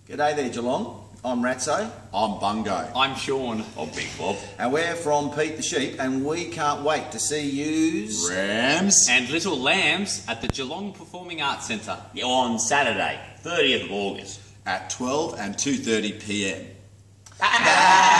G'day there, Geelong. I'm Ratso. I'm Bungo. I'm Sean. I'm Big Bob. And we're from Pete the Sheep, and we can't wait to see yous... Rams. And Little Lambs at the Geelong Performing Arts Centre. On Saturday, 30th of August. At 12 and 2:30 p.m.